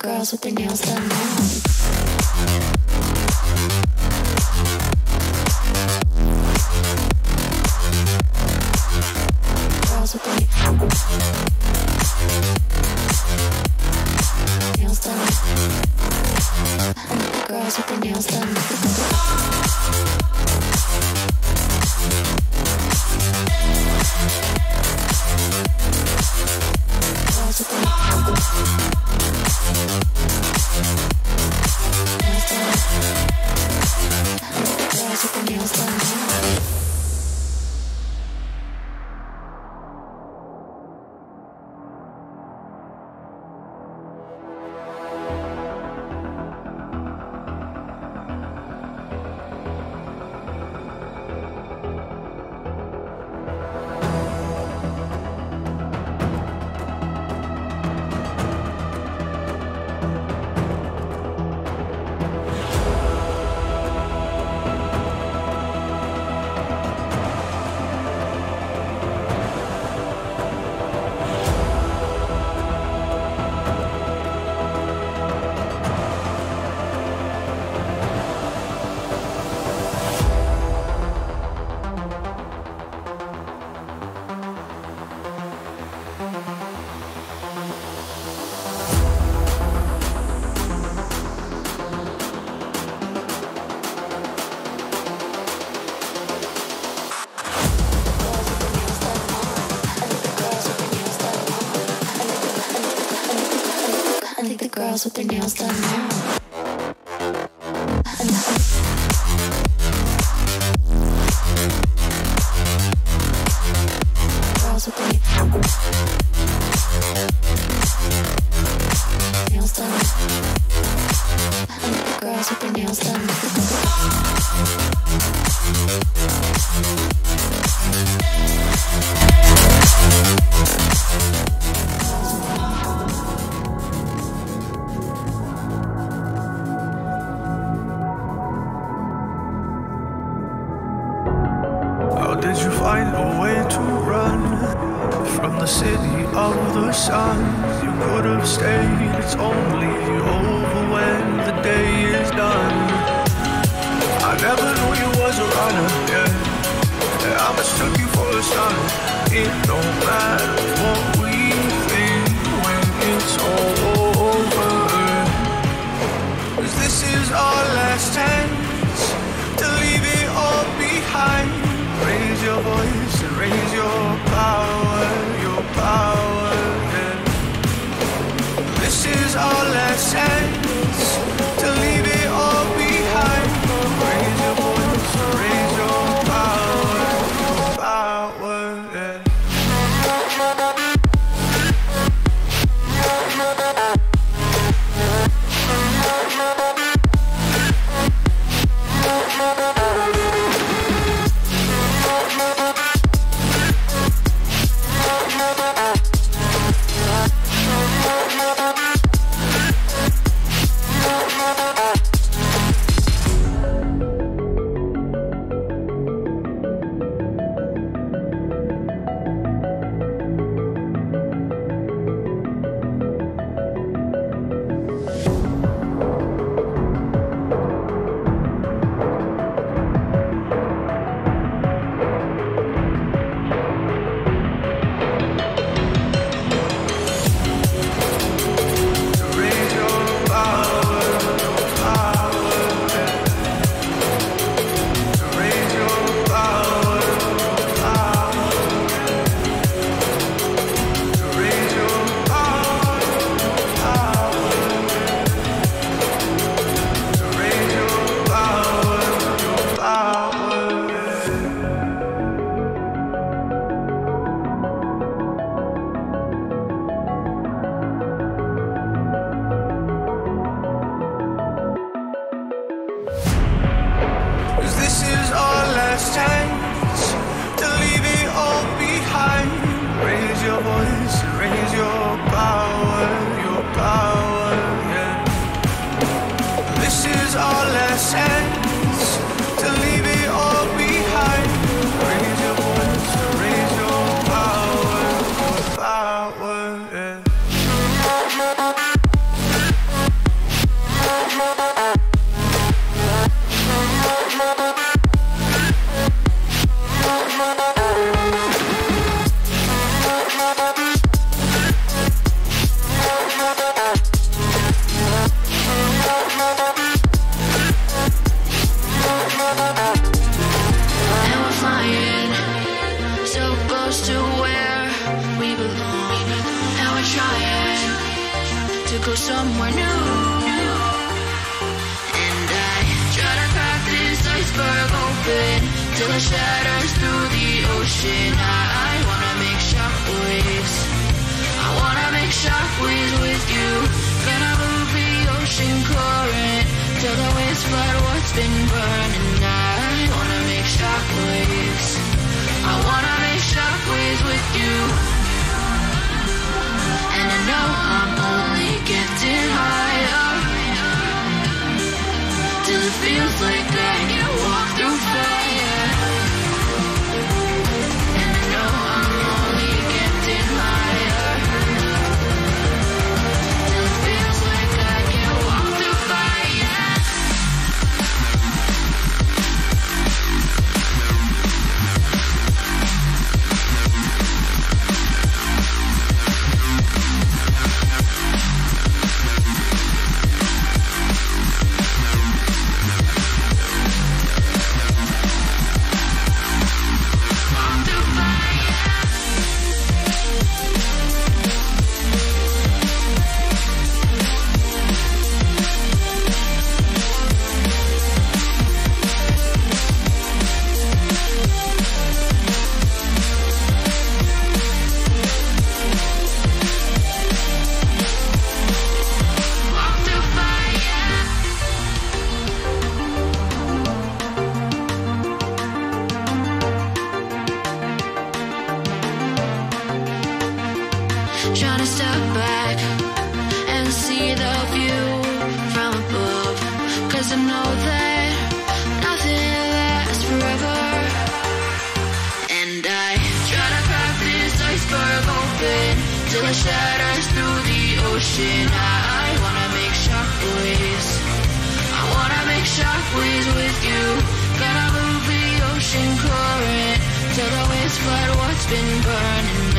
girls with their nails done now. Girls with their nails done. Girls with their nails done. Girls with their nails done. Girls with their nails done now. Girls with their nails done. Girls with their nails done. Did you find a way to run from the city of the sun? You could have stayed, it's only over when the day is done. I never knew you was a runner, yeah. I mistook you for a son. It don't matter what we think when it's all over, 'cause this is our last chance to leave it all behind. Raise your voice and raise your power, yeah. This is our last chance to leave it all behind. Raise your voice and raise your power, yeah. close to where we belong. And we're trying to go somewhere new. And I try to crack this iceberg open till it shatters through the ocean. I wanna make shockwaves. I wanna make shockwaves with you. Gonna move the ocean current till the waves flood what's been burning. I wanna make shockwaves. I wanna make shockwaves with you. And I know I'm only getting higher till it feels like I can walk through fire. And I know I'm only getting higher till it feels like I can walk through fire. Trying to step back and see the view from above, 'cause I know that nothing lasts forever. And I try to crack this iceberg open till it shatters through the ocean. I wanna make shockwaves. I wanna make shockwaves with you. Gonna move the ocean current till the waves flood what's been burning.